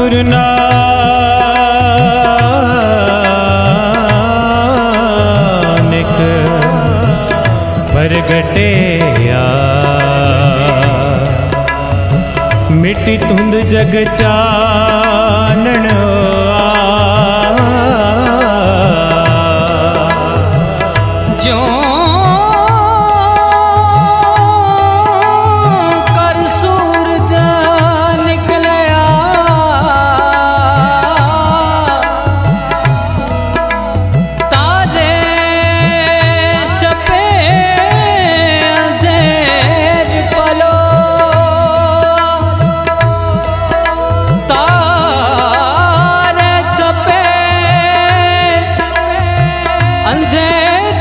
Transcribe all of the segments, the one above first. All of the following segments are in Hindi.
गुरु नानक प्रगटिया मिटी धुंध जग चानण जो कर सूरज निकलया तारे छपे अंधेर पलो तारे छपे अंधेर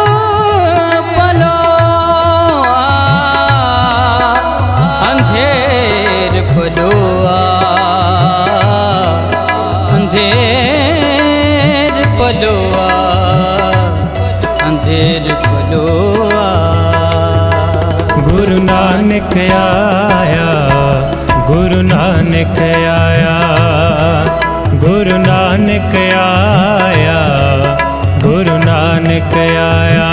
अंधेर पलोआ अंधेर पलोआ अंधेर पलोआ। गुरु नानक आया गुरु नानक आया गुरु नानक आया गुरु नानक आया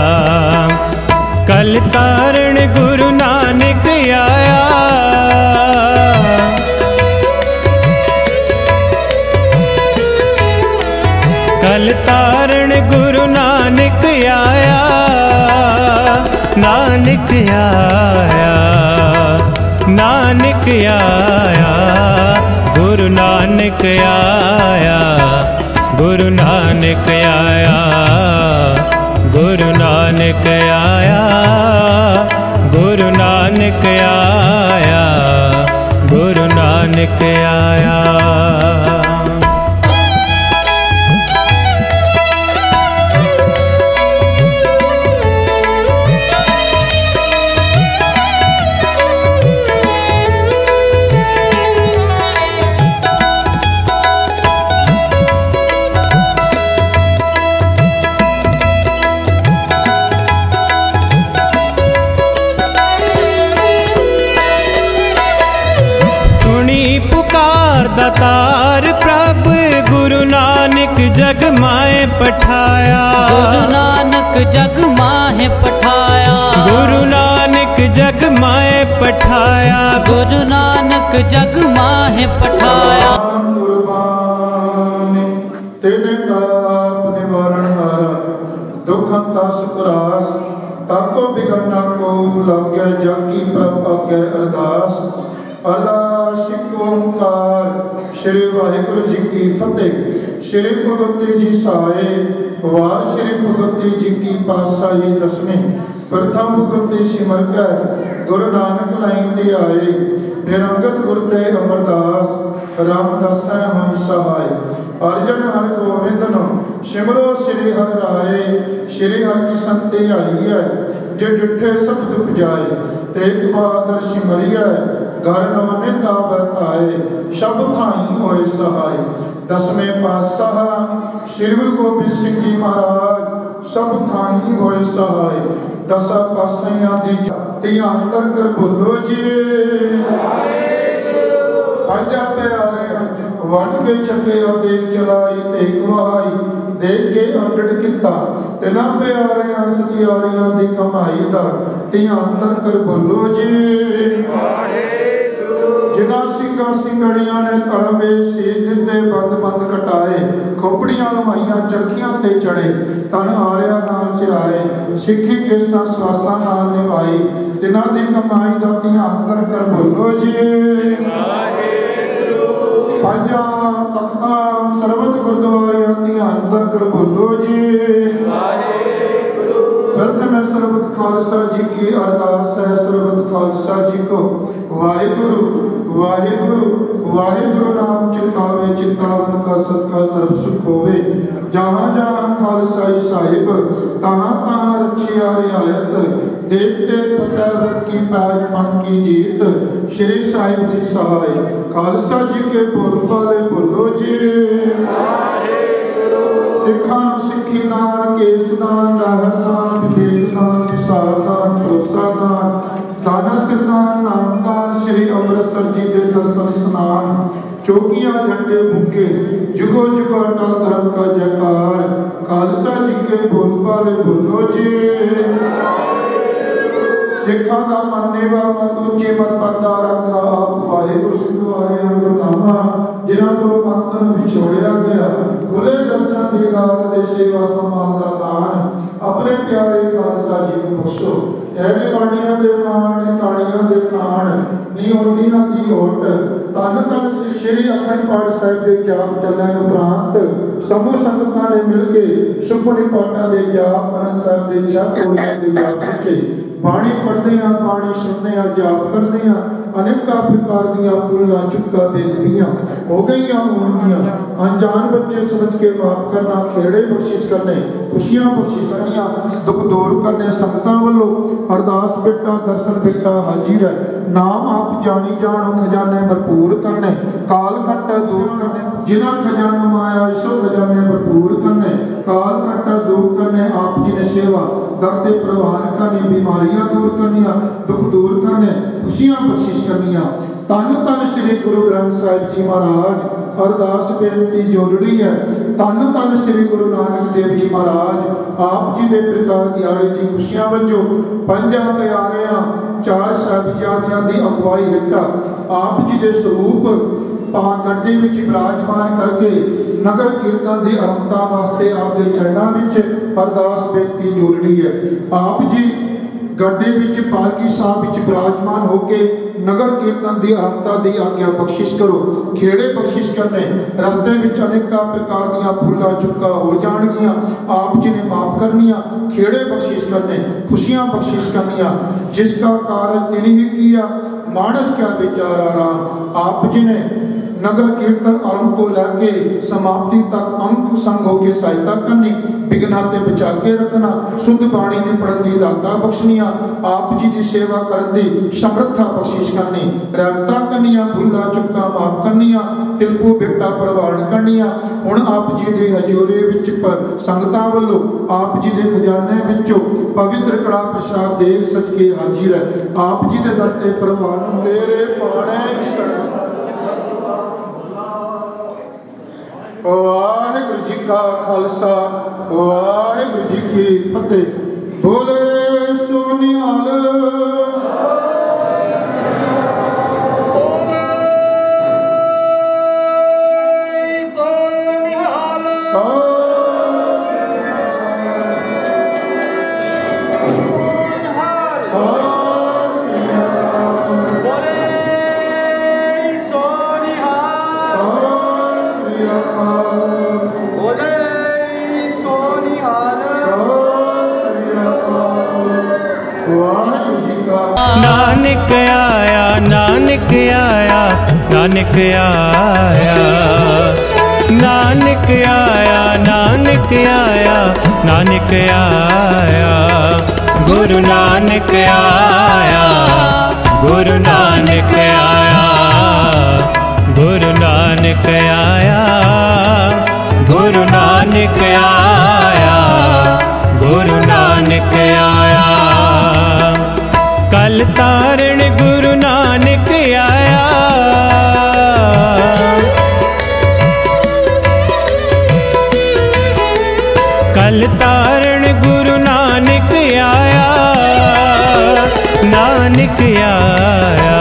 कल तारण गुरु नानक आया कल तारण गुरु नानक आया नानक आया नानक आया गुरु नानक आया गुरु नानक आया गुरु नानक आया गुरु नानक आया गुरु नानक आया। दातार प्रभ गुरु नानक जग माहे पठाया गुरु नानक जग माहे पठाया गुरु नानक जग माहे पठाया गुरु नानक जग माहे पठाया। तेने ताप निवारण हारा दुख हंता सुपरास ताको बिगड़ना को लाग्या जाकी प्रभ आज्ञा अरदास अरदास ओंकार श्री वाहिगुरु जी की फतेह। श्री भगवती जी साए वार श्री भगवती जी की पातशाही दसवीं प्रथम भगवती सिमर कै गुरु नानक लाइन ते आए फिर अंगद गुर ते अमरदास रामदास होई सहाय अर्जन हर गोविंद नो सिमरो श्री हर राय श्री हर की संते आई है जे डिठे सब दुख जाए तेग बहादुर सिमरिया घर नवने ताए शब थाई होए सहाय। दसवें पातशाह श्री गुरु गोबिंद सिंह जी महाराज सब थाई होए सहाय। दसा पातशाहियां दी तियां अंदर कर बोलो जी पंजा प्यारे वंड के छके देख चलाई तेग वहाई देख के अंडड़ किता तिना प्यारियां सचियारियां दी कमाई दा तियां अंदर कर बोलो जी जिन्ना सिंगा सिंगड़ियां ने तरमे सीज दिते बंद बंद कटाए खोपड़ियां लवाइयां चरखियां ते चढ़े तन आरिया नाल चिराए सिक्खी किस्ता स्वास्था नाल निभाई तिना दी कमाई दा तियां अंदर कर बोलो जी पंजा तख्ता सरबत गुरुद्वारियां तियां अंदर कर बोलो जी प्रथम सरबत खालसा जी की अरदास है सरबत खालसा जी को वाहिगुरु वाहिगुरु वाहिगुरु नाम चितावे चितावन का सदका सर्व सुख होवे जहाँ जहाँ खालसाई साहिब तहाँ तहाँ रक्षिया रियायत देखते फतेह की पैज मन की जीत श्री साहिब जी सहाय खालसा जी के बोल वाले बोलो जी सिखा सिखी दान केस दान दान विवेक दान विशाल दान भरोसा दान दाना सिरदान नाम दान श्री अमृतसर जी के दर्शन स्नान चौकियां झंडे बुके जुगो जुगो अटल धर्म का जयकार खालसा जी के बोल पाले बोलो जी सिखा का मानेवा मत ऊंचे मत पर्दा रखा आप वाहिगुरु सिद्धारे गुरनामा जिन्हां तो मंतन विछोड़िया गया खुले दर्शन दी गाल ते सेवा संभाल दा दान अपने प्यारे खालसा जी को बख्शो ऐने बाणियां दे मान ताड़ियां दे तान नी ओटियां दी ओट तन तन श्री अखंड पाठ साहिब के जाप चलने उपरांत समूह संगतां ने मिलके सुखमनी पाठां दे जाप आनंद साहिब दे जाप पौड़ियां दे जाप के बाणी पढ़ते हैं बाणी सुनते हैं जाप करते हैं अनेक प्रकार दियां पुल्ला चुक्का बेदबियां हो गईयां होंगियां अनजान बच्चे समझ के माफ करना खेड़े बख्शिश करने खुशियां बख्शिश करनियां दुख दूर करने संगतां वल्लों अरदास बेटा दर्शन बेटा हाजिर है नाम आप जानी जानो खजाने भरपूर करने काल कट दूर करने जिन्हां खजाना माया सो खजाने भरपूर करने काल कट दूर करने आप जी ने सेवा दर्द प्रवान करनी बीमारियां दूर करनिया दुख दूर करने खुशियां बख्शिश करनिया तन तन श्री गुरु ग्रंथ साहिब जी महाराज अरदास बेनती जोड़ड़ी है तन तन श्री गुरु नानक देव जी महाराज आप जी के प्रकाश दिहाड़े की खुशियां वजों पंजा प्यारियां चार साहिबजादियां की अगवाई हेठा आप जी के स्वरूप गड्डी विच विराजमान करके नगर कीर्तन की आरंभता वास्ते आपके चरणों में अरदास बेनती जोड़नी है आप जी गड्डी विच पालकी साहब विच विराजमान होके नगर कीर्तन की आरंभता की आज्ञा बख्शिश करो खेड़े बख्शिश करने रस्ते विच अनेक प्रकार दियां फुल्ला चुक्का हो जाणगियां आप जी ने माफ करनिया खेड़े बख्शिश करने खुशियां बख्शिश करनिया जिसका कार्य तिनी ही किया मानस क्या विचारा राम आप जी ने नगर कीर्तन आरंभ तो लैके समाप्ति तक अंग संग होकर सहायता करनी विघ्ना ते बचा के रखना शुद्ध बाणी की पढ़न की दाता बख्शनिया आप जी की सेवा करन की समर्था बख्शिश करनी रहमता करनिया भुला चुका माफ करनिया तिलकू बेटा प्रवान करनिया हुण आप जी के हजूरे विच संगतां वल्लों आप जी के खजाने विचों पवित्र कड़ा प्रसाद देख सच के हाजिर है आप जी के दस्ते प्रवान तेरे पाने वाहिगुरु जी का खालसा वाहिगुरु जी की फतेह बोले सो निहाल नानक आया नानक आया नानक आया नानक आया नानक आया नानक आया गुरु नानक आया गुरु नानक आया गुरु नानक आया गुरु नानक आया गुरु नानक आया कल तारण गुरु नानक आया कल तारण गुरु नानक आया नानक आया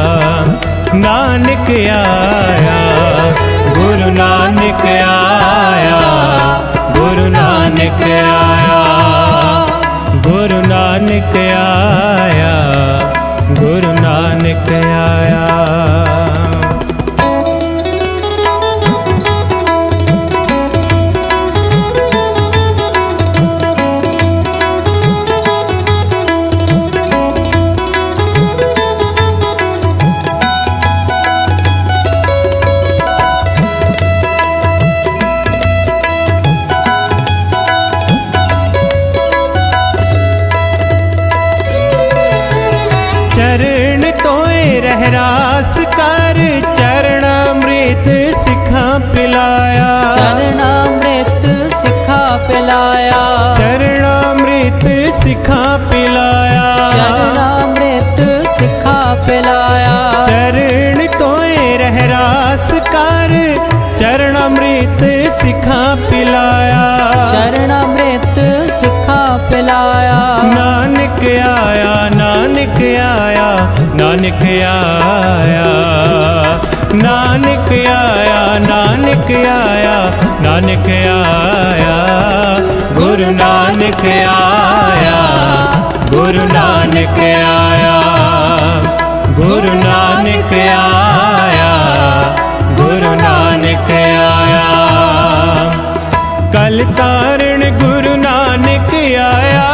नानक आया गुरु नानक आया गुरु नानक आया गुरु नानक आया गुरु नानक आया चरण तोए रहरास कर चरणामृत सिखा पिलाया चरणामृत सिखा पिलाया चरणामृत सिखा पिलाया चरणामृत सिखा पिलाया चरण तोए रहरास दास कार चरणामृत सिखा पिलाया। चरणामृत सिखा पिलाया। नानक आया नानक आया नानक आया। नानक आया नानक आया नानक आया। गुरु नानक आया गुरु नानक आया। गुरु नानक आया गुरु नानक आया। कल तारण गुरु नानक आया।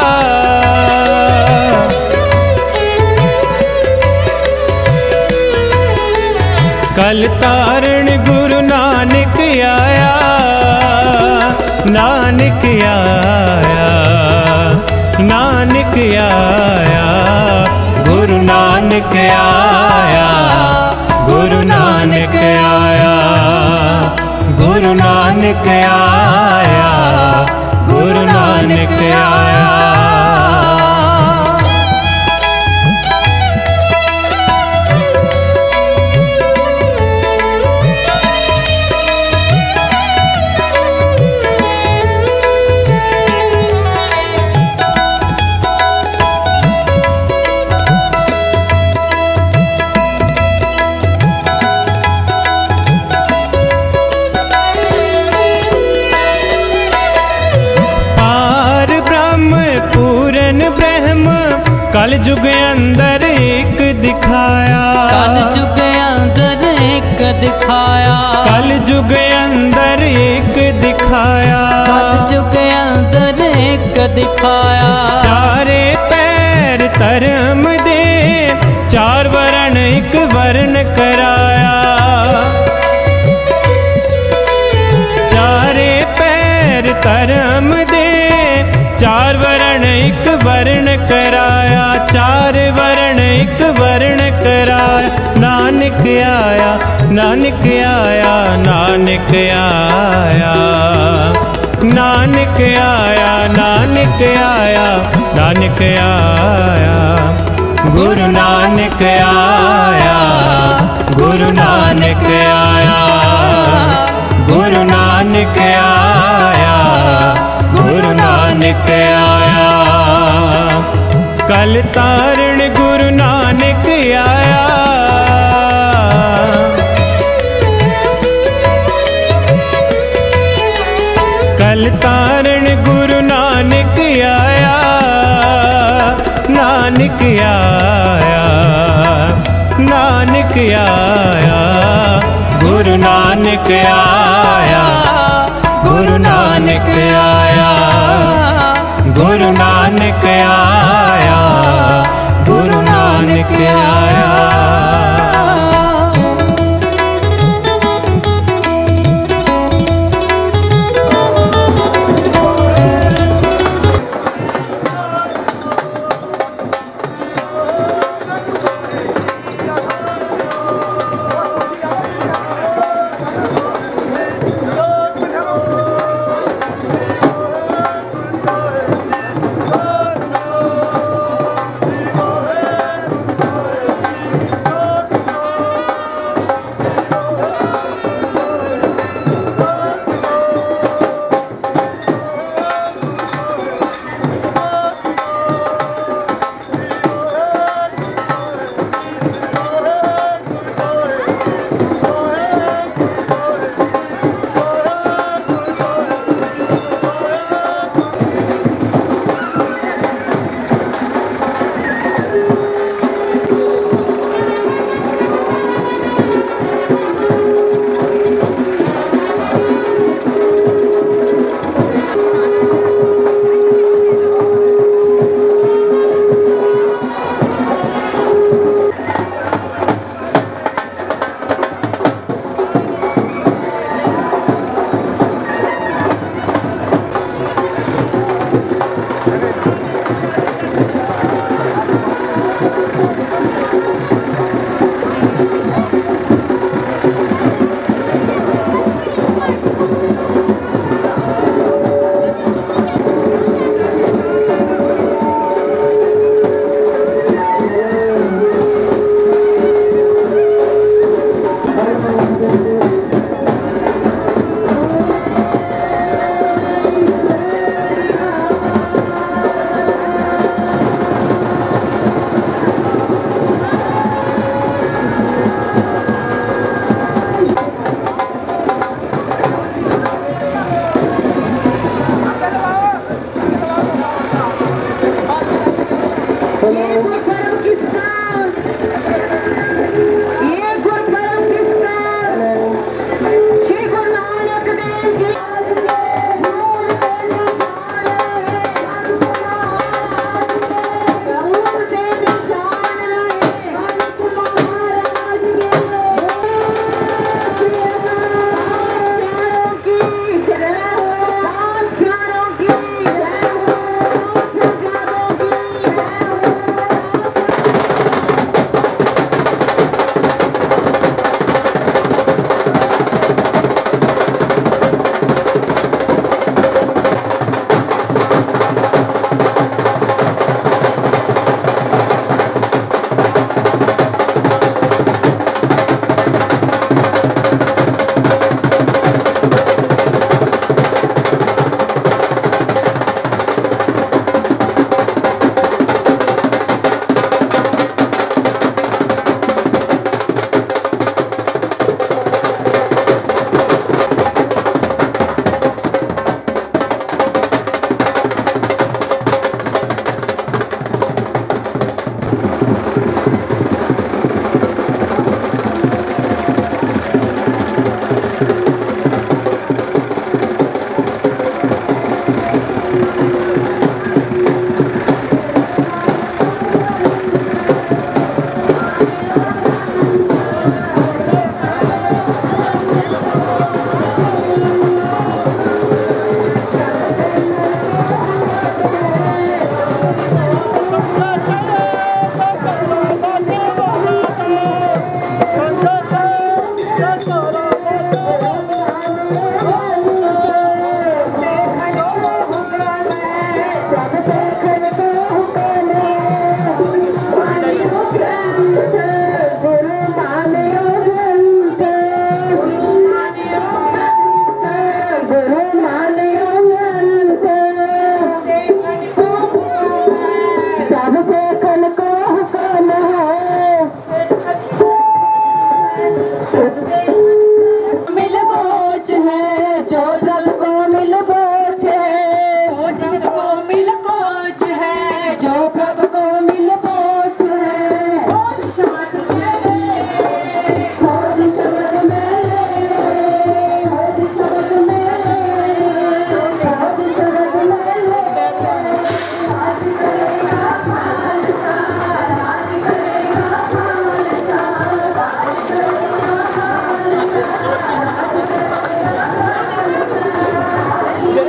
कल तारण गुरु नानक आया। नानक आया नानक आया। गुरु नानक आया गुरु नानक आया। गुरु नानक आया गुरु नानक आया। कल जुग अंदर एक दिखाया। कल जुग अंदर एक दिखाया। कल जुग अंदर एक दिखाया। कल जुग अंदर एक दिखाया। चारे पैर धर्म दे चार वरण एक वर्ण कराया। चारे पैर धर्म दे चार वर्ण एक वर्ण कराया। चार वर्ण एक वर्ण कराया। नानक आया नानक आया नानक आया। नानक आया नानक आया नानक आया। गुरु नानक आया गुरु नानक आया। गुरु नानक आया गुरु नानक आया। कल तारण गुरु नानक आया। कल तारण गुरु नानक आया। नानक आया नानक आया। गुरु नानक आया गुरु नानक आया। गुरु नानक आया गुरु नानक आया। मिल बोझ है, वो जिसको मिल बोझ है, जो प्रभु को मिल बोझ है। बोझ शब्द मेरे, बोझ शब्द मेरे, बोझ शब्द मेरे, बोझ शब्द मेरे। आज करेगा खालसा, आज करेगा खालसा, आज करेगा खालसा।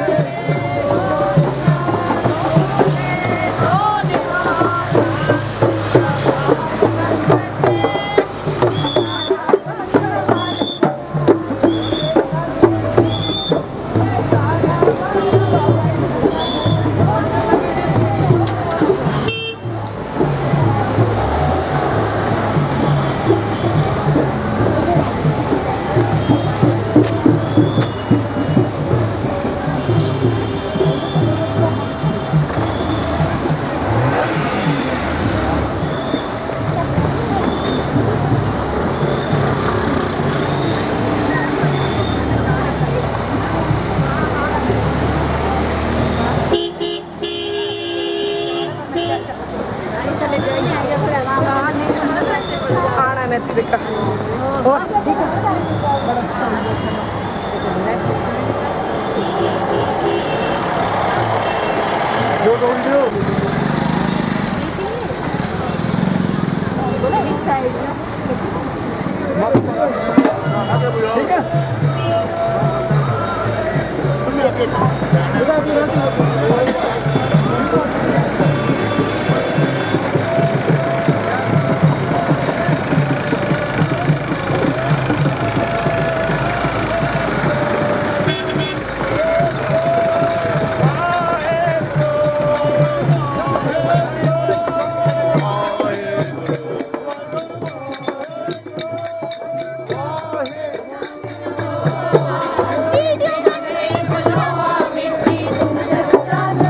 मिट्टी तुम जग जाना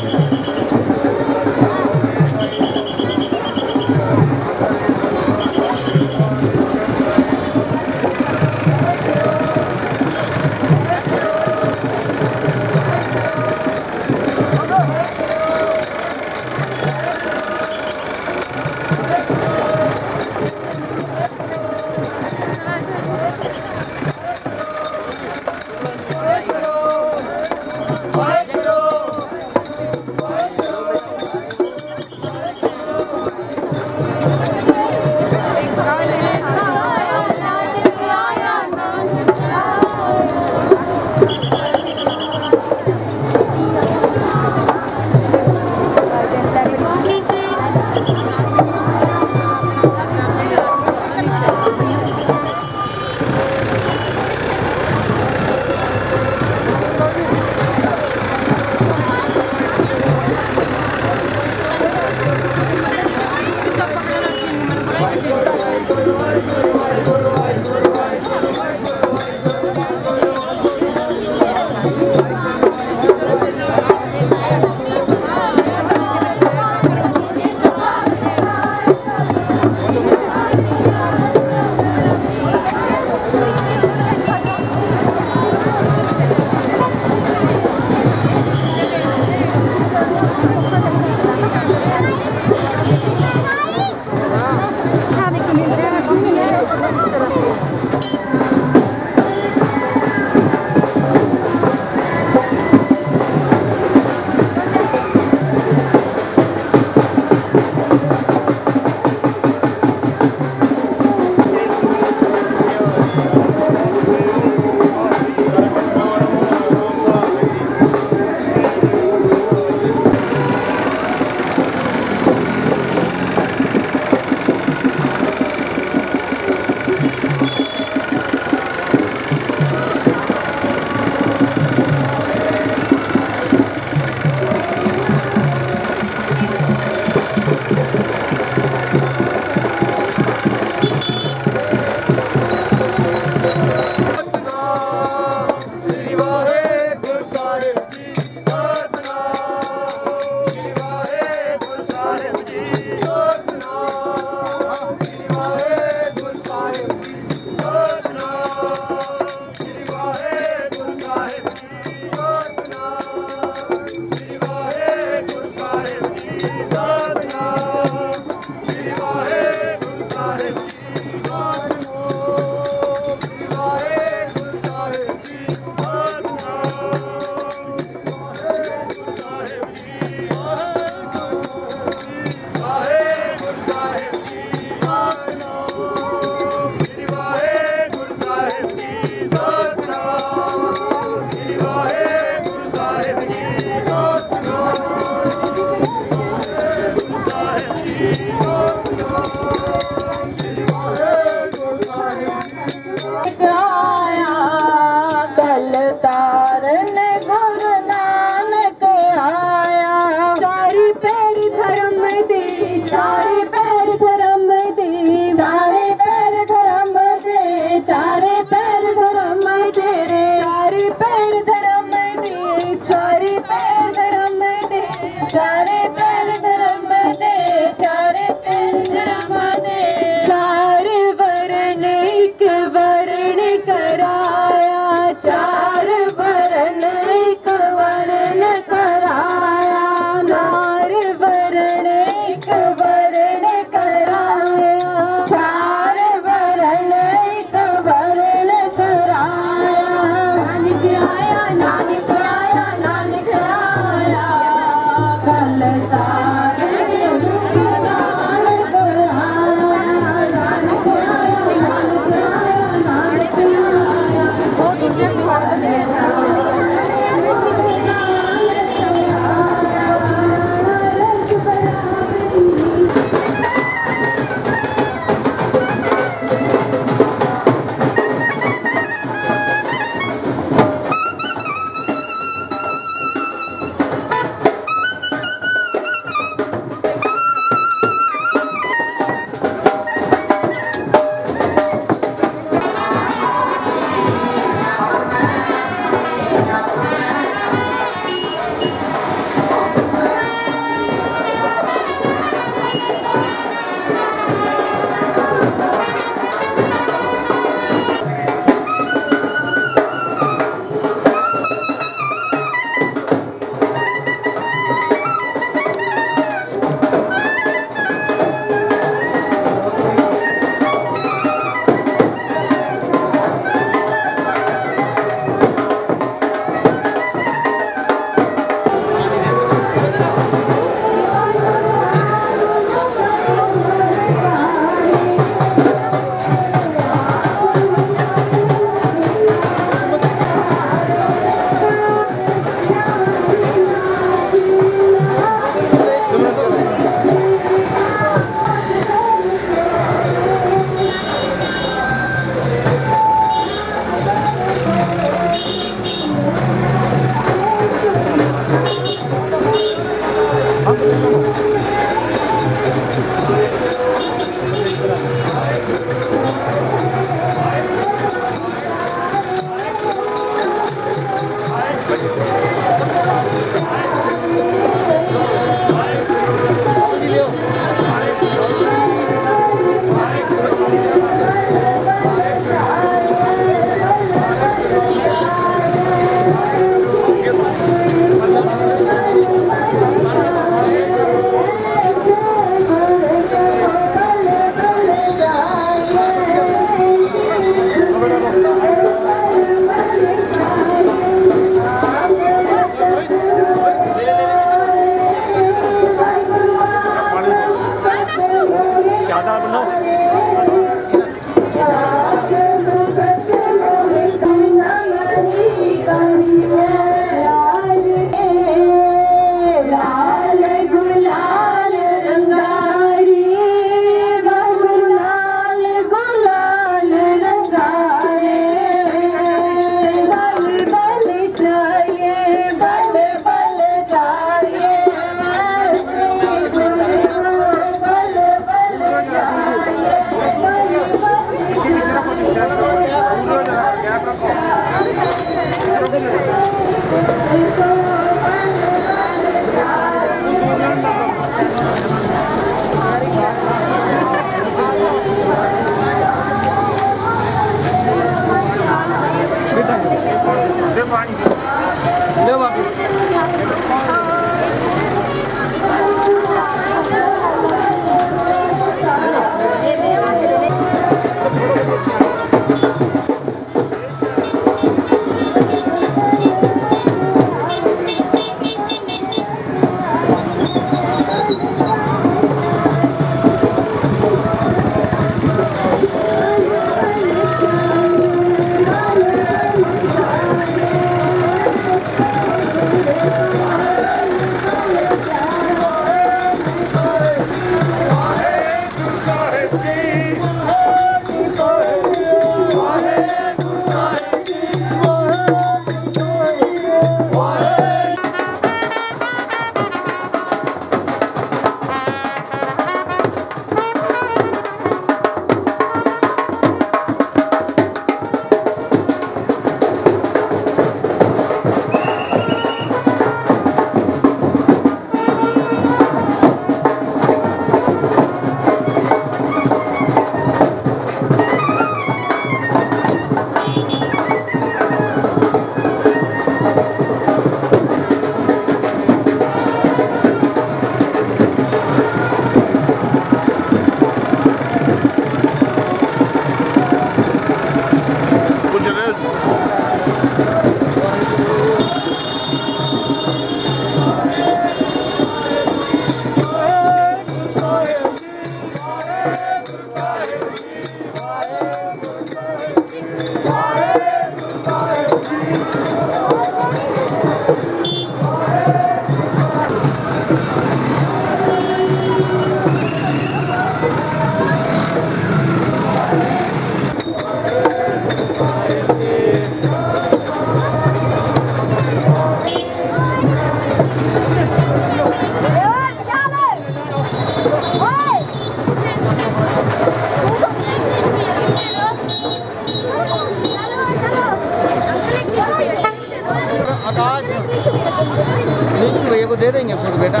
दे देंगे खुद बेटा।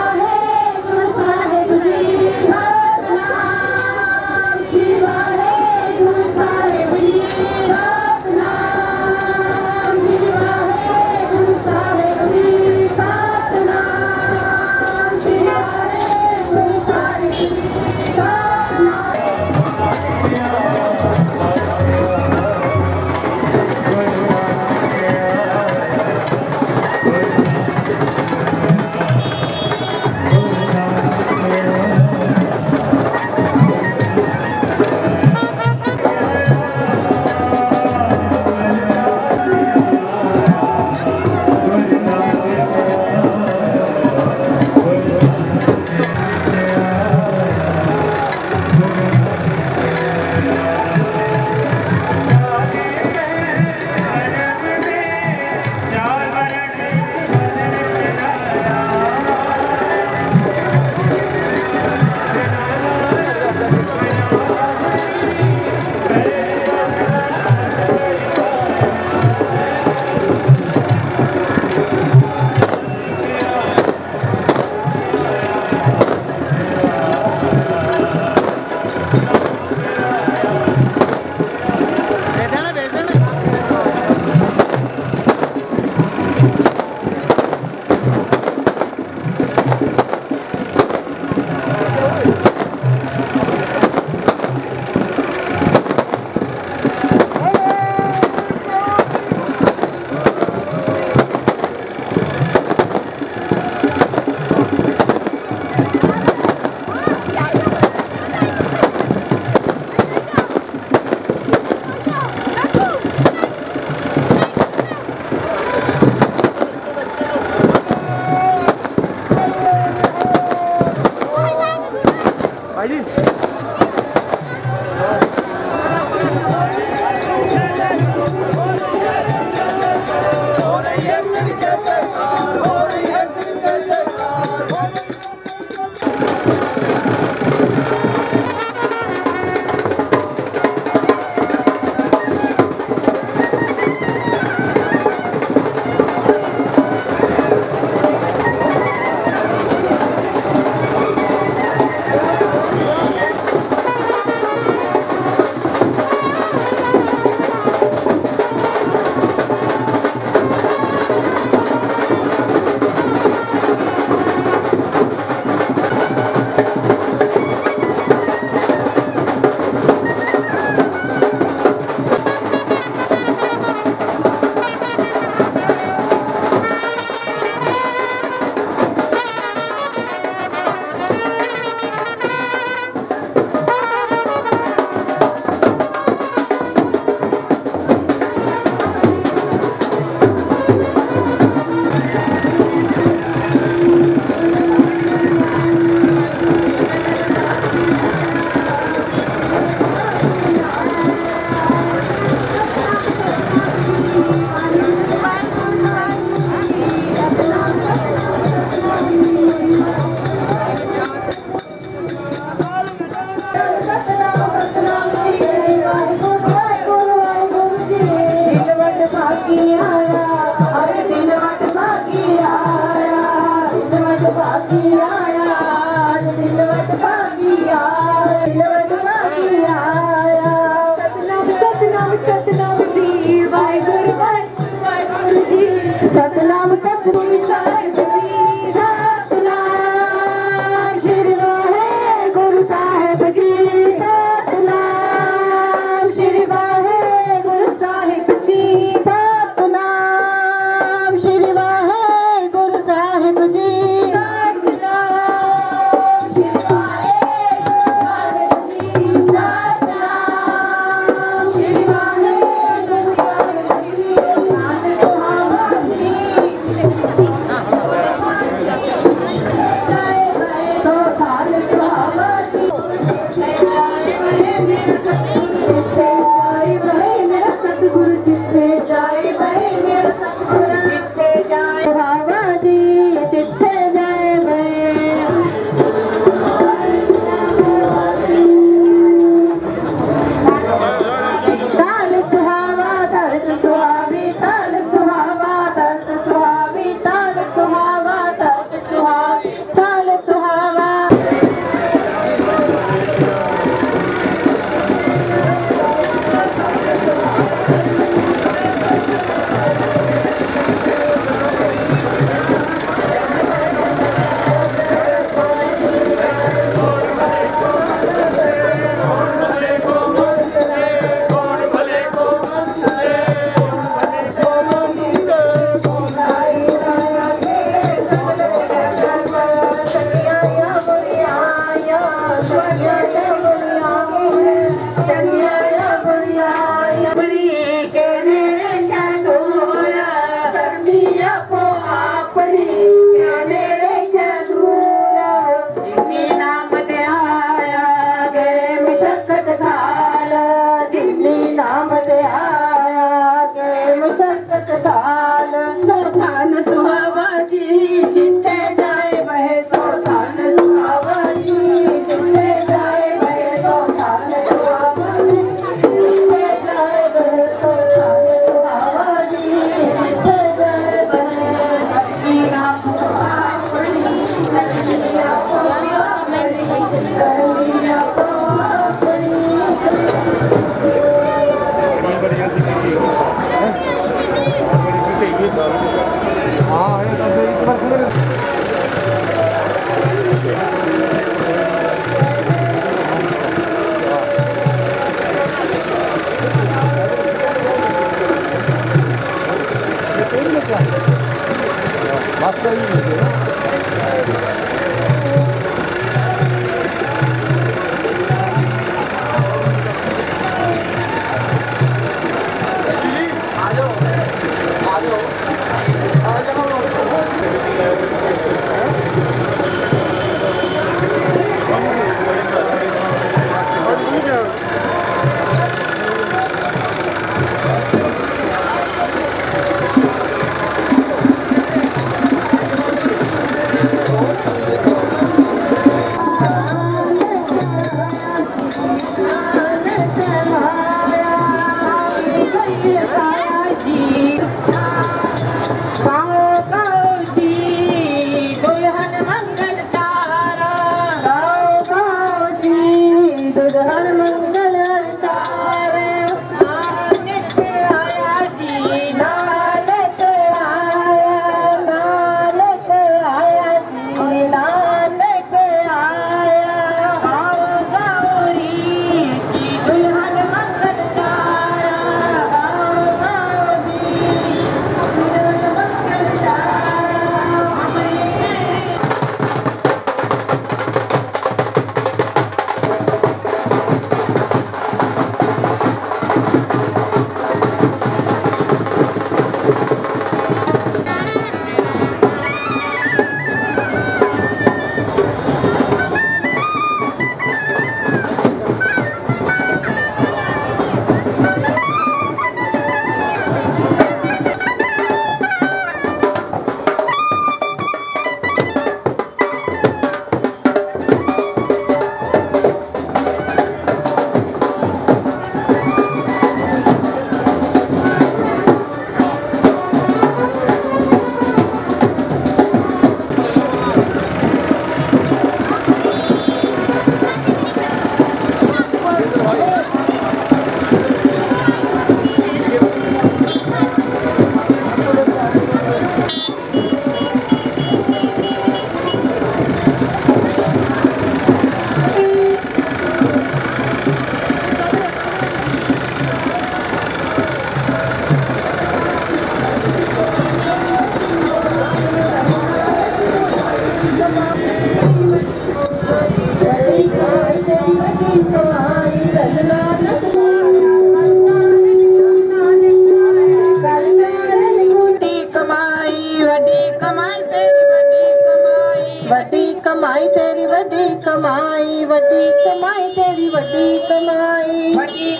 Shiva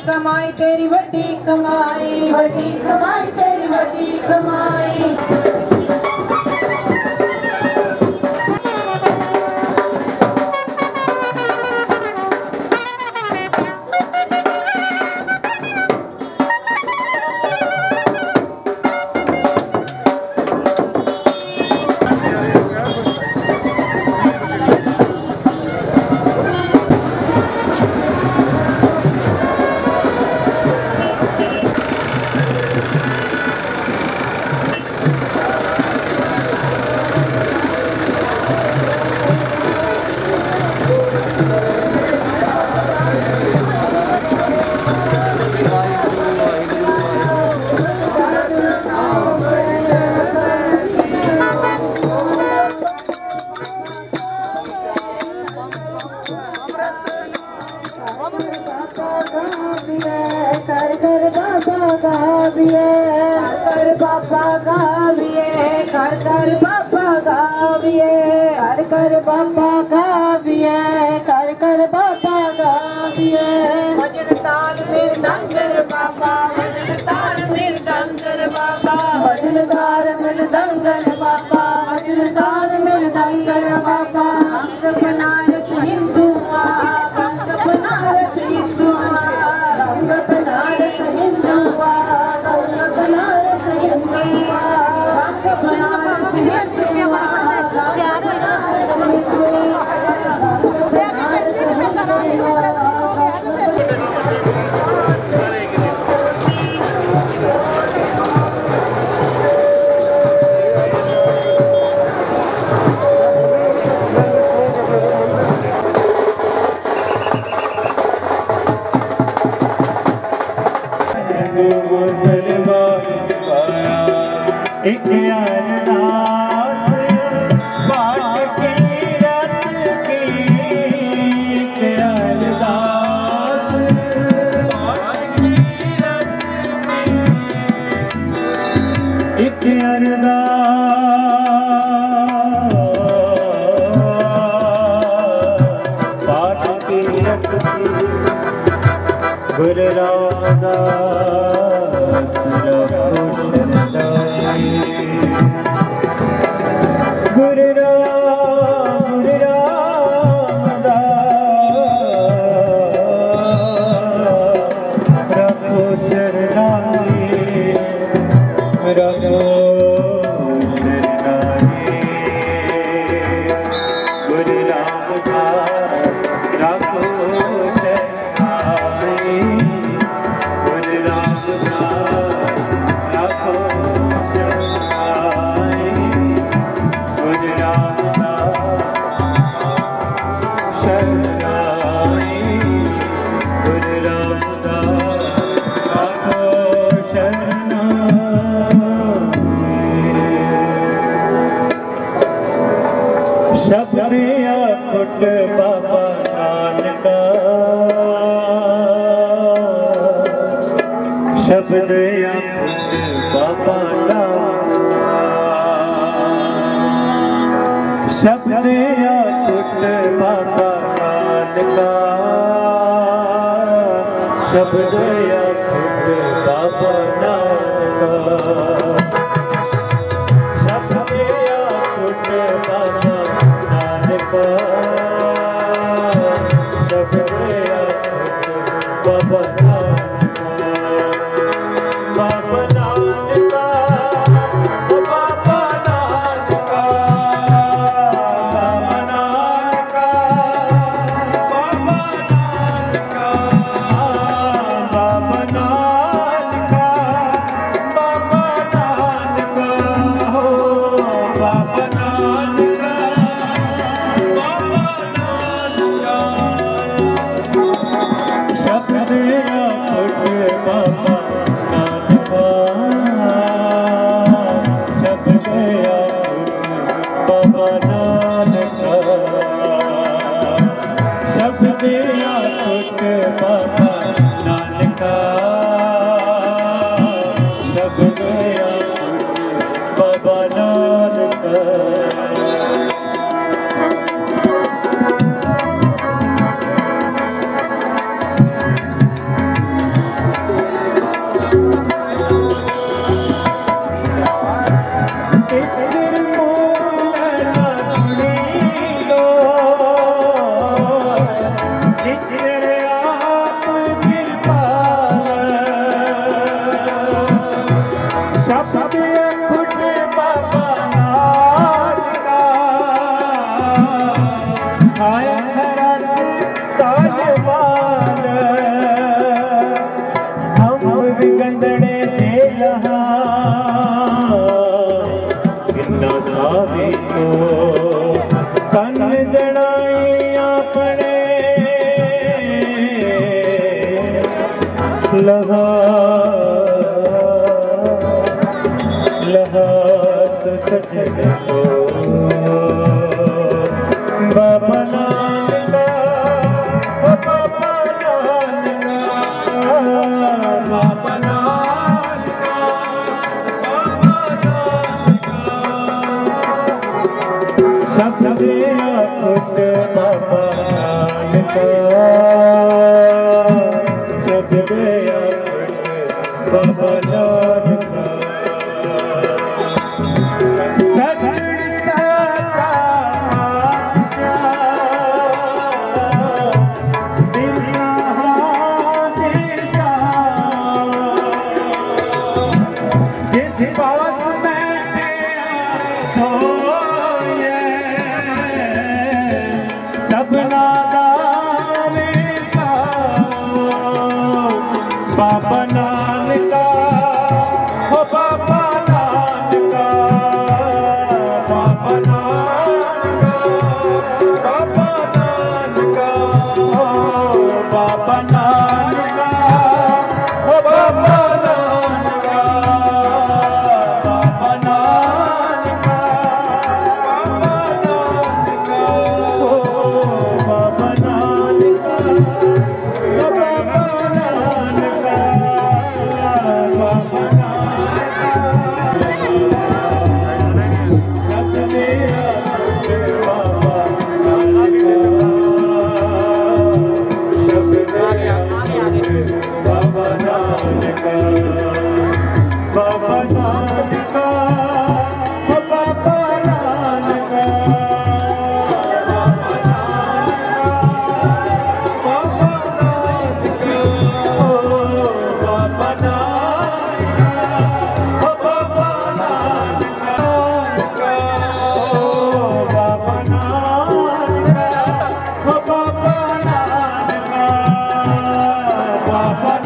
कमाई तेरी वड्डी कमाई, वड्डी कमाई तेरी वड्डी कमाई। गुरु रामदास गुरु रामदास रघु शरणाई रघु शरणाई गुरु रामदास रघु शब्द अकुट बाबा नानका शब्द अकुट बाबा नानका शब्द अकुट बाबा नानका शब्द अकुट बाबा नानका शब्द अकुट बाबा नानका शब्द अकुट बाबा नानका बाबा नानका बाबा नानका बाबा नानका बाबा नानका बाबा नानका बाबा नानका हो बाबा नानका बाबा नानका शब्द लहा लहा सजने को बाबा नानका ओ बाबा नानका बाबा नानका बाबा नानका सब दिया पुट बाबा नानका सब दिया पुट बाबा नानका सगड़ साता जिस पास बैठे सोए सबना दावे सा बाबा नानका हो बाबा नानका बाबा नानका बाबा नानका हो बाबा नानका हो बाबा नानका बाबा नानका हो बाबा नानका हो बाबा नानका बाबा नानका सब मेरा बाबा नानका सब मेरा बाबा नानका बाबा नानका हो बाबा नानका बाबा नानका हो बाबा नानका हो बाबा नानका हो बाबा नानका हो बाबा नानका बाबा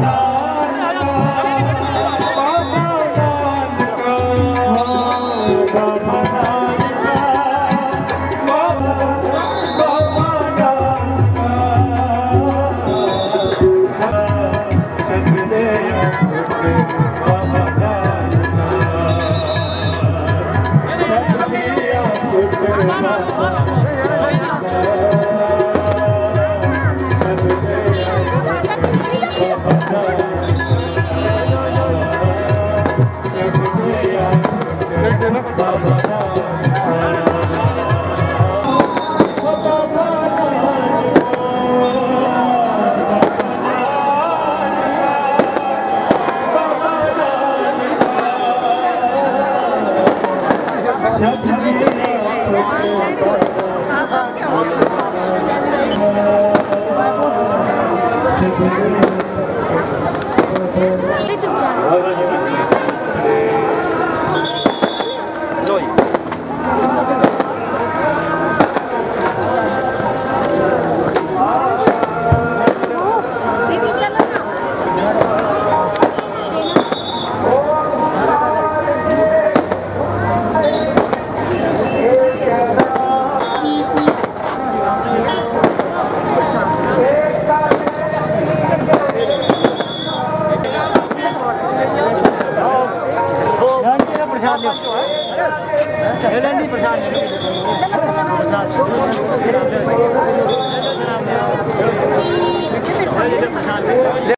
प्रसाद